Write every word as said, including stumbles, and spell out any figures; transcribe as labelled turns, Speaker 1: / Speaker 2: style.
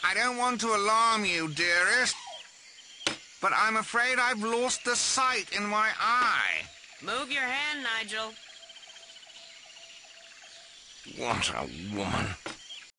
Speaker 1: I don't want to alarm you, dearest, but I'm afraid I've lost the sight in my eye.
Speaker 2: Move your hand, Nigel.
Speaker 1: What a woman.